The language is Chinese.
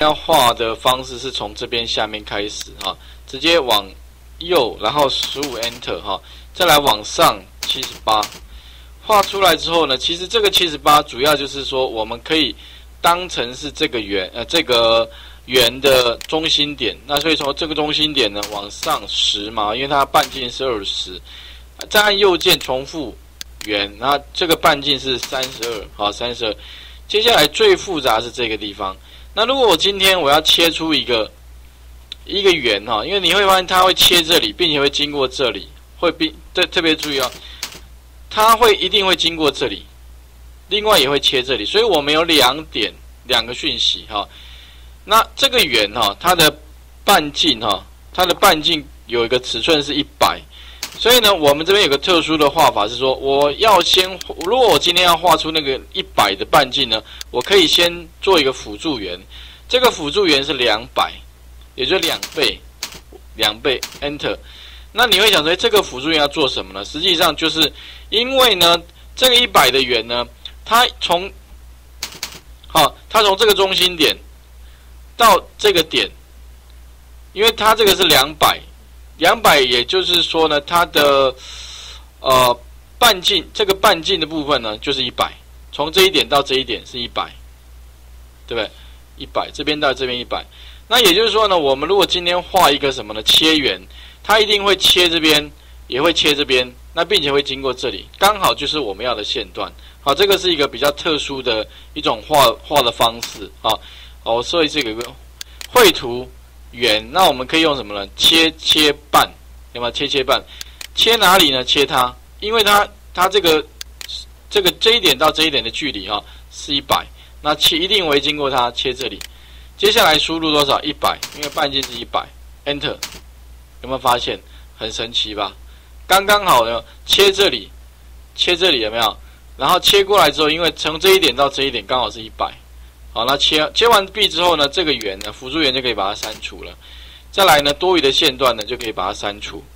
要画的方式是从这边下面开始哈，直接往右，然后15 Enter 哈，再来往上78，画出来之后呢，其实这个78主要就是说我们可以当成是这个圆的中心点，那所以从这个中心点呢往上10嘛，因为它半径是20，再按右键重复圆，然后这个半径是32，好32。接下来最复杂是这个地方。那如果我今天我要切出一个圆哈，因为你会发现它会切这里，并且会经过这里，特别注意哦，它一定会经过这里，另外也会切这里，所以我们有2个讯息哈。那这个圆哈，它的半径有一个尺寸是100，所以呢，我们这边有个特殊的画法是说，如果我今天要画出那个100的半径呢，我可以先做一个辅助圆，这个辅助圆是200，也就是2倍 Enter。那你会想说，这个辅助圆要做什么呢？实际上就是因为呢，这个100的圆呢，它从这个中心点到这个点，因为它这个是200，也就是说呢，它的半径，这个半径的部分呢就是100，从这一点到这一点是100，对不对？100，这边到这边100。那也就是说呢，我们如果今天画一个什么呢？切圆，它一定会切这边，也会切这边，那并且会经过这里，刚好就是我们要的线段。好，这个是一个比较特殊的一种画的方式啊。好，所以这个有个绘图圆，那我们可以用什么呢？切半，有没有？切半，切哪里呢？切它，因为它这一点到这一点的距离是100，那一定会经过它，切这里。接下来输入多少？100，因为半径是100 ，Enter， 有没有发现很神奇吧？刚刚好呢，切这里有没有？然后切过来之后，因为从这一点到这一点刚好是100。好，那切完毕之后呢，这个圆呢，辅助圆就可以把它删除了。再来呢，多余的线段呢，就可以把它删除。